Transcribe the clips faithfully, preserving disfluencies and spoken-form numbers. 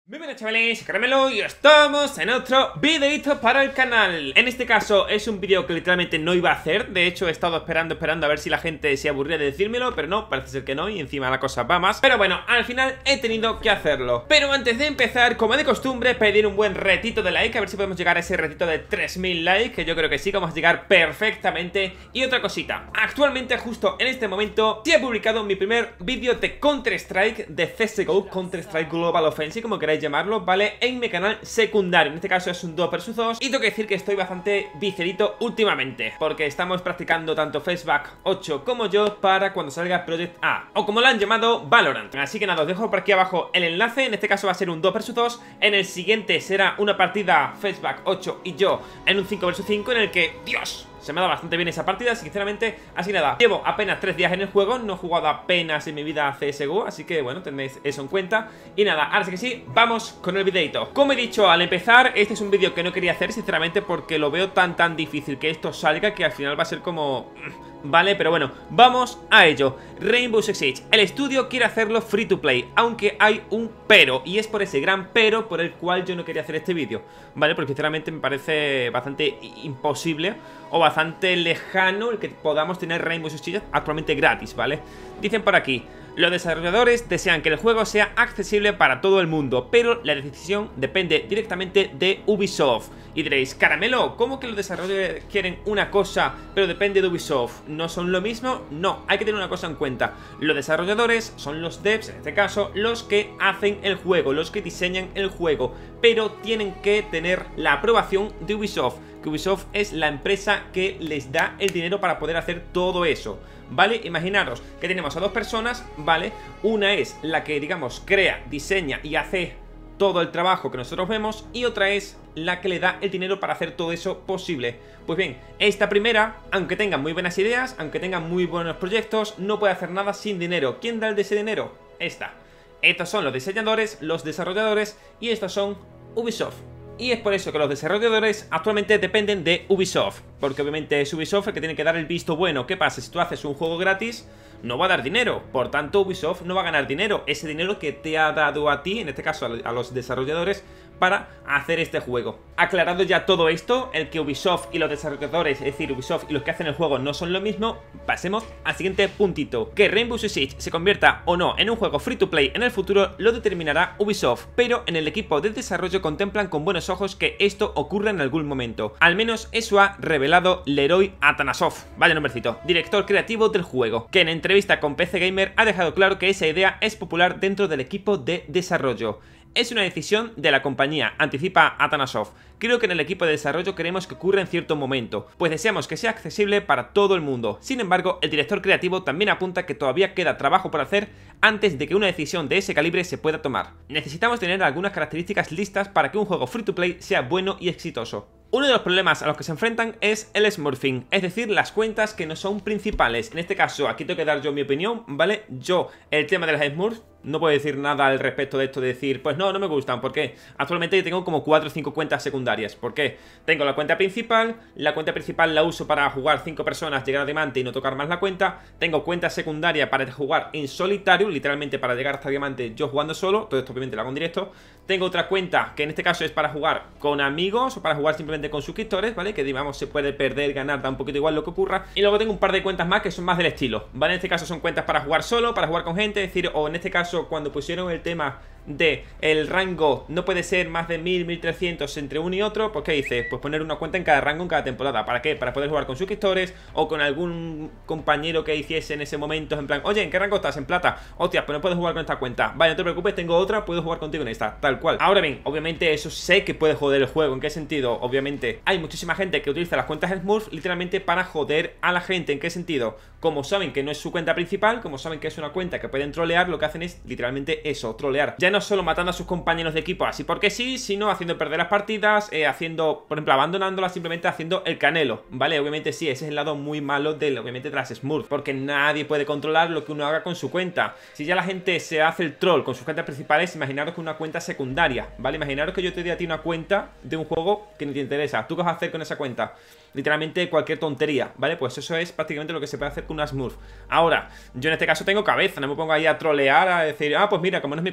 Muy buenas chavales, Caramelo y estamos en otro videito para el canal. En este caso es un vídeo que literalmente no iba a hacer. De hecho he estado esperando, esperando a ver si la gente se aburría de decírmelo, pero no, parece ser que no, y encima la cosa va más. Pero bueno, al final he tenido que hacerlo. Pero antes de empezar, como de costumbre, pedir un buen retito de like, a ver si podemos llegar a ese retito de tres mil likes, que yo creo que sí, que vamos a llegar perfectamente. Y otra cosita, actualmente justo en este momento sí he publicado mi primer vídeo de Counter-Strike, de C S G O, Counter-Strike Global Offensive, como queráis llamarlo, ¿vale? En mi canal secundario, en este caso es un dos versus dos. Y tengo que decir que estoy bastante vicerito últimamente, porque estamos practicando tanto Facebook ocho como yo para cuando salga Project A, o como lo han llamado, Valorant. Así que nada, os dejo por aquí abajo el enlace. En este caso va a ser un dos versus dos. En el siguiente será una partida Facebook ocho y yo en un cinco versus cinco, en el que, Dios, se me ha dado bastante bien esa partida, sinceramente. Así que nada, llevo apenas tres días en el juego, no he jugado apenas en mi vida a C S G O, así que bueno, tenéis eso en cuenta. Y nada, ahora sí que sí, vamos con el videito. Como he dicho al empezar, este es un vídeo que no quería hacer, sinceramente, porque lo veo tan tan difícil que esto salga, que al final va a ser como... Vale, pero bueno, vamos a ello. Rainbow Six Siege, el estudio quiere hacerlo free to play, aunque hay un pero, y es por ese gran pero por el cual yo no quería hacer este vídeo, ¿vale? Porque sinceramente me parece bastante imposible o bastante lejano el que podamos tener Rainbow Six Siege actualmente gratis, ¿vale? Dicen por aquí: los desarrolladores desean que el juego sea accesible para todo el mundo, pero la decisión depende directamente de Ubisoft. Y diréis, Caramelo, ¿cómo que los desarrolladores quieren una cosa pero depende de Ubisoft? ¿No son lo mismo? No, hay que tener una cosa en cuenta. Los desarrolladores son los devs, en este caso, los que hacen el juego, los que diseñan el juego, pero tienen que tener la aprobación de Ubisoft, que Ubisoft es la empresa que les da el dinero para poder hacer todo eso, ¿vale? Imaginaros que tenemos a dos personas, ¿vale? Una es la que, digamos, crea, diseña y hace todo el trabajo que nosotros vemos, y otra es la que le da el dinero para hacer todo eso posible. Pues bien, esta primera, aunque tenga muy buenas ideas, aunque tenga muy buenos proyectos, no puede hacer nada sin dinero. ¿Quién da el de ese dinero? Esta. Estos son los diseñadores, los desarrolladores, y estos son Ubisoft. Y es por eso que los desarrolladores actualmente dependen de Ubisoft, porque obviamente es Ubisoft el que tiene que dar el visto bueno. ¿Qué pasa? Si tú haces un juego gratis, no va a dar dinero, por tanto Ubisoft no va a ganar dinero, ese dinero que te ha dado a ti, en este caso a los desarrolladores, para hacer este juego. Aclarado ya todo esto, el que Ubisoft y los desarrolladores, es decir, Ubisoft y los que hacen el juego no son lo mismo, pasemos al siguiente puntito. Que Rainbow Six Siege se convierta o no en un juego free to play en el futuro lo determinará Ubisoft, pero en el equipo de desarrollo contemplan con buenos ojos que esto ocurra en algún momento. Al menos eso ha revelado Leroy Atanasov, vaya nombrecito, director creativo del juego, que en entrevista con P C Gamer ha dejado claro que esa idea es popular dentro del equipo de desarrollo. Es una decisión de la compañía, anticipa Atanasov. Creo que en el equipo de desarrollo queremos que ocurra en cierto momento, pues deseamos que sea accesible para todo el mundo. Sin embargo, el director creativo también apunta que todavía queda trabajo por hacer antes de que una decisión de ese calibre se pueda tomar. Necesitamos tener algunas características listas para que un juego free to play sea bueno y exitoso. Uno de los problemas a los que se enfrentan es el smurfing, es decir, las cuentas que no son principales. En este caso, aquí tengo que dar yo mi opinión, ¿vale? Yo, el tema de las smurfs, no puedo decir nada al respecto de esto de decir, pues no, no me gustan. ¿Por qué? Actualmente tengo como cuatro o cinco cuentas secundarias. ¿Por qué? Tengo la cuenta principal, la cuenta principal la uso para jugar cinco personas, llegar a diamante y no tocar más la cuenta. Tengo cuenta secundaria para jugar en solitario, literalmente para llegar hasta diamante yo jugando solo. Todo esto obviamente lo hago en directo. Tengo otra cuenta que en este caso es para jugar con amigos o para jugar simplemente con suscriptores, ¿vale? Que digamos se puede perder, ganar, da un poquito igual lo que ocurra. Y luego tengo un par de cuentas más que son más del estilo, ¿vale? En este caso son cuentas para jugar solo, para jugar con gente, es decir, o en este caso cuando pusieron el tema de el rango no puede ser más de mil, mil trescientos entre uno y otro, pues ¿qué dices? Pues poner una cuenta en cada rango en cada temporada. ¿Para qué? Para poder jugar con suscriptores o con algún compañero que hiciese en ese momento en plan, oye, ¿en qué rango estás? En plata. Hostia, pues no puedes jugar con esta cuenta. Vaya, no te preocupes, tengo otra, puedo jugar contigo en esta, tal cual. Ahora bien, obviamente eso sé que puede joder el juego. ¿En qué sentido? Obviamente hay muchísima gente que utiliza las cuentas Smurf literalmente para joder a la gente. ¿En qué sentido? Como saben que no es su cuenta principal, como saben que es una cuenta que pueden trolear, lo que hacen es literalmente eso, trolear. Ya no solo matando a sus compañeros de equipo así porque sí, sino haciendo perder las partidas, eh, haciendo, por ejemplo, abandonándolas, simplemente haciendo el canelo, ¿vale? Obviamente sí, ese es el lado muy malo de, obviamente, de las Smurf, porque nadie puede controlar lo que uno haga con su cuenta. Si ya la gente se hace el troll con sus cuentas principales, imaginaros que una cuenta secundaria, ¿vale? Imaginaros que yo te doy a ti una cuenta de un juego que no te interesa. ¿Tú qué vas a hacer con esa cuenta? literalmente cualquier tontería, ¿vale? Pues eso es prácticamente lo que se puede hacer con una Smurf. Ahora, yo en este caso tengo cabeza, no me pongo ahí a trolear, a decir, ah, pues mira, como no es mi cuenta, pues voy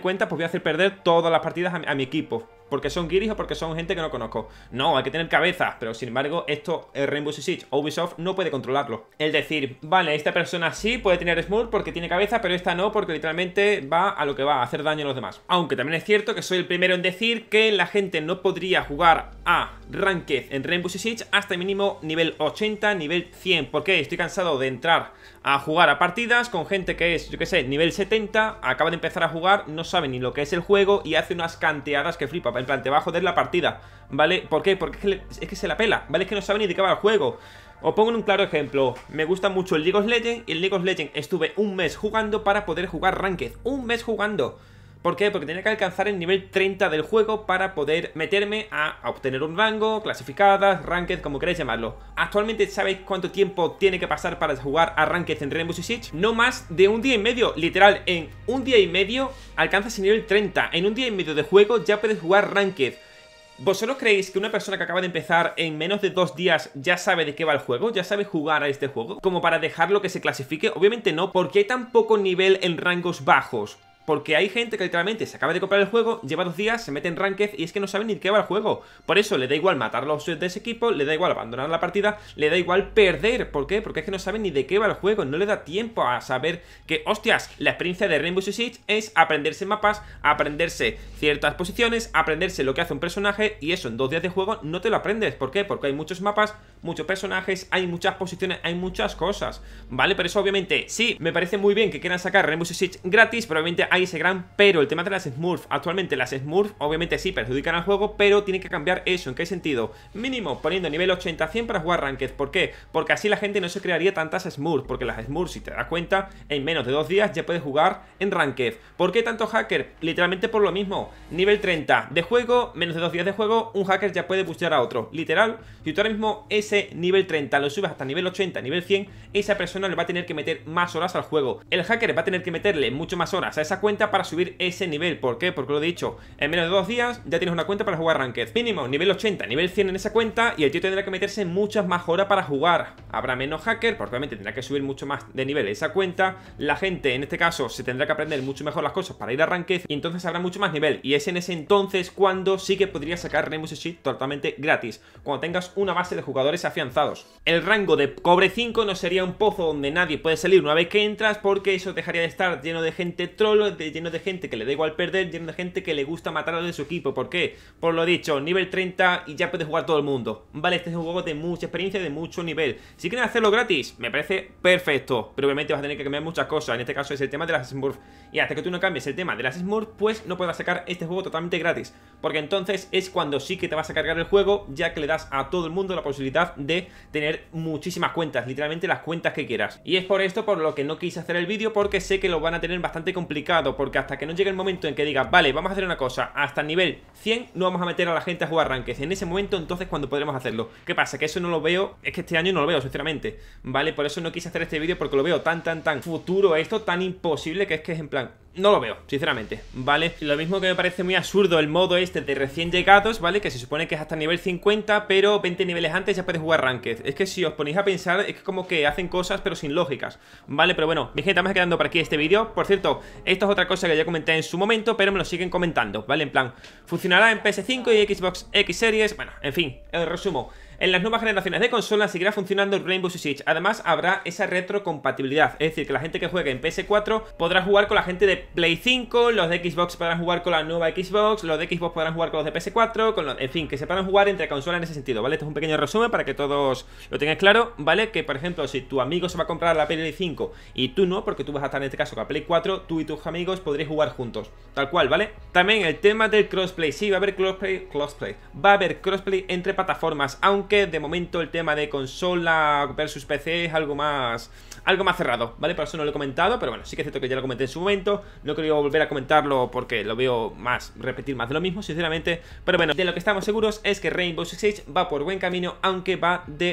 a hacer perder todas las partidas a mi, a mi equipo. Porque son guiris o porque son gente que no conozco. No, hay que tener cabeza. Pero sin embargo, esto, el Rainbow Six Siege, Ubisoft no puede controlarlo. Es decir, vale, esta persona sí puede tener smurf porque tiene cabeza, pero esta no, porque literalmente va a lo que va, a hacer daño a los demás. Aunque también es cierto que soy el primero en decir que la gente no podría jugar a Ranked en Rainbow Six Siege hasta mínimo nivel ochenta, nivel cien. Porque estoy cansado de entrar a jugar a partidas con gente que es, yo que sé, nivel setenta, acaba de empezar a jugar, no sabe ni lo que es el juego y hace unas canteadas que flipa. En plan, te va a joder la partida, ¿vale? ¿Por qué? Porque es que, le, es que se la pela, ¿vale? Es que no sabe ni de qué va el juego. Os pongo un claro ejemplo. Me gusta mucho el League of Legends y el League of Legends estuve un mes jugando para poder jugar Ranked. Un mes jugando. ¿Por qué? Porque tenía que alcanzar el nivel treinta del juego para poder meterme a, a obtener un rango, clasificadas, ranked, como queréis llamarlo. Actualmente, ¿sabéis cuánto tiempo tiene que pasar para jugar a ranked en Rainbow Six Siege? No más de un día y medio. Literal, en un día y medio alcanzas el nivel treinta. En un día y medio de juego ya puedes jugar ranked. ¿Vosotros creéis que una persona que acaba de empezar en menos de dos días ya sabe de qué va el juego? ¿Ya sabe jugar a este juego? ¿Como para dejarlo que se clasifique? Obviamente no, porque hay tan poco nivel en rangos bajos. Porque hay gente que literalmente se acaba de comprar el juego, lleva dos días, se mete en Ranked y es que no sabe ni de qué va el juego. Por eso le da igual matar a los de ese equipo, le da igual abandonar la partida, le da igual perder. ¿Por qué? Porque es que no sabe ni de qué va el juego, no le da tiempo a saber que, hostias, la experiencia de Rainbow Six Siege es aprenderse mapas, aprenderse ciertas posiciones, aprenderse lo que hace un personaje y eso en dos días de juego no te lo aprendes. ¿Por qué? Porque hay muchos mapas, muchos personajes, hay muchas posiciones, hay muchas cosas, ¿vale? Pero eso obviamente, sí, me parece muy bien que quieran sacar Rainbow Six Siege gratis, pero obviamente hay ese gran pero. El tema de las Smurf, actualmente las Smurf obviamente sí perjudican al juego, pero tienen que cambiar eso. ¿En qué sentido? Mínimo poniendo nivel ochenta a cien para jugar Ranked. ¿Por qué? Porque así la gente no se crearía tantas Smurf, porque las Smurf, si te das cuenta, en menos de dos días ya puedes jugar en Ranked. ¿Por qué tanto hacker? Literalmente por lo mismo. Nivel treinta de juego, menos de dos días de juego, un hacker ya puede buscar a otro. Literal, si tú ahora mismo ese nivel treinta lo subes hasta nivel ochenta, nivel cien, esa persona le va a tener que meter más horas al juego. El hacker va a tener que meterle mucho más horas a esa cuenta para subir ese nivel. ¿Por qué? Porque lo he dicho, en menos de dos días ya tienes una cuenta para jugar Ranked. Mínimo, nivel ochenta, nivel cien en esa cuenta y el tío tendrá que meterse muchas más horas para jugar. Habrá menos hacker, porque obviamente tendrá que subir mucho más de nivel esa cuenta. La gente, en este caso, se tendrá que aprender mucho mejor las cosas para ir a Ranked y entonces habrá mucho más nivel. Y es en ese entonces cuando sí que podrías sacar Rainbow Six Siege totalmente gratis, cuando tengas una base de jugadores afianzados. El rango de cobre cinco no sería un pozo donde nadie puede salir una vez que entras, porque eso dejaría de estar lleno de gente troll, de, lleno de gente que le da igual perder, lleno de gente que le gusta matar a los de su equipo. ¿Por qué? Por lo dicho, nivel treinta y ya puede jugar todo el mundo. Vale, este es un juego de mucha experiencia, de mucho nivel. Si quieren hacerlo gratis, me parece perfecto, pero obviamente vas a tener que cambiar muchas cosas. En este caso es el tema de las Smurf, y hasta que tú no cambies el tema de las Smurf, pues no podrás sacar este juego totalmente gratis, porque entonces es cuando sí que te vas a cargar el juego, ya que le das a todo el mundo la posibilidad de tener muchísimas cuentas, literalmente las cuentas que quieras. Y es por esto por lo que no quise hacer el vídeo, porque sé que lo van a tener bastante complicado, porque hasta que no llegue el momento en que diga, vale, vamos a hacer una cosa, hasta nivel cien no vamos a meter a la gente a jugar Ranked. En ese momento entonces cuando podremos hacerlo. ¿Qué pasa? Que eso no lo veo, es que este año no lo veo sinceramente, ¿vale? Por eso no quise hacer este vídeo, porque lo veo tan tan tan futuro esto, tan imposible, que es que es en plan, no lo veo, sinceramente, ¿vale? Lo mismo que me parece muy absurdo el modo este de recién llegados, ¿vale? Que se supone que es hasta nivel cincuenta, pero veinte niveles antes ya puedes jugar Ranked. Es que si os ponéis a pensar, es que como que hacen cosas pero sin lógicas, ¿vale? Pero bueno, mi gente, vamos quedando por aquí este vídeo. Por cierto, esto es otra cosa que ya comenté en su momento, pero me lo siguen comentando, ¿vale? En plan, funcionará en P S cinco y Xbox X Series. Bueno, en fin, el resumo. En las nuevas generaciones de consolas seguirá funcionando el Rainbow Six Siege. Además habrá esa retrocompatibilidad, es decir, que la gente que juegue en P S cuatro podrá jugar con la gente de Play cinco, los de Xbox podrán jugar con la nueva Xbox, los de Xbox podrán jugar con los de P S cuatro, con los... en fin, que se podrán jugar entre consolas en ese sentido, ¿vale? Esto es un pequeño resumen para que todos lo tengáis claro, ¿vale? Que por ejemplo, si tu amigo se va a comprar la Play cinco y tú no, porque tú vas a estar en este caso con la Play cuatro, tú y tus amigos podréis jugar juntos, tal cual, ¿vale? También el tema del crossplay, sí, va a haber crossplay, crossplay, va a haber crossplay entre plataformas, aunque de momento el tema de consola versus P C es algo más algo más cerrado, ¿vale? Por eso no lo he comentado, pero bueno, sí que es cierto que ya lo comenté en su momento. No he querido volver a comentarlo porque lo veo más, repetir más de lo mismo, sinceramente. Pero bueno, de lo que estamos seguros es que Rainbow Six Siege va por buen camino, aunque va de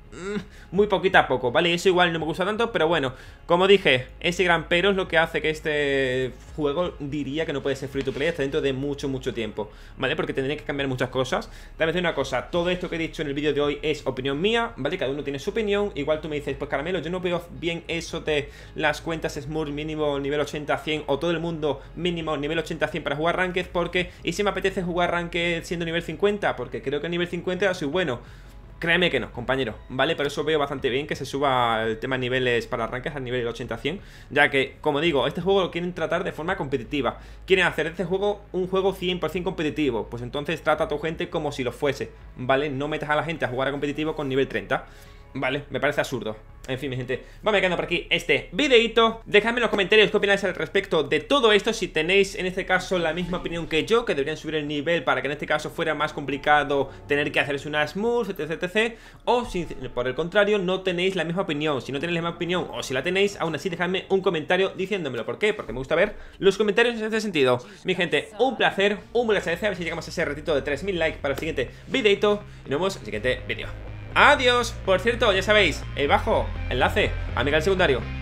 muy poquito a poco, ¿vale? Eso igual no me gusta tanto, pero bueno, como dije, ese gran pero es lo que hace que este juego diría que no puede ser free to play hasta dentro de mucho, mucho tiempo, ¿vale? Porque tendría que cambiar muchas cosas. También decir una cosa, todo esto que he dicho en el vídeo de hoy es opinión mía, ¿vale? Cada uno tiene su opinión. Igual tú me dices, pues Caramelo, yo no veo bien eso de las cuentas Smurf mínimo nivel ochenta a cien, o todo el mundo mínimo nivel ochenta a cien para jugar Ranked, porque, ¿y si me apetece jugar Ranked siendo nivel cincuenta? Porque creo que a nivel cincuenta soy bueno. Créeme que no, compañero, ¿vale? Por eso veo bastante bien que se suba el tema de niveles para arranques al nivel ochenta a cien, ya que, como digo, este juego lo quieren tratar de forma competitiva. Quieren hacer este juego un juego cien por cien competitivo. Pues entonces trata a tu gente como si lo fuese, ¿vale? No metas a la gente a jugar a competitivo con nivel treinta. Vale, me parece absurdo. En fin, mi gente, vamos quedando por aquí este videito. Dejadme en los comentarios qué opináis al respecto de todo esto. Si tenéis en este caso la misma opinión que yo, que deberían subir el nivel para que en este caso fuera más complicado tener que hacerse una Smurf, etc, etcétera. O si por el contrario no tenéis la misma opinión. Si no tenéis la misma opinión o si la tenéis, aún así dejadme un comentario diciéndomelo. ¿Por qué? Porque me gusta ver los comentarios en este sentido. Mi gente, un placer, un buen agradecido. A ver si llegamos a ese ratito de tres mil likes para el siguiente videito. Y nos vemos en el siguiente vídeo. Adiós, por cierto, ya sabéis, ahí abajo, enlace a mi canal secundario.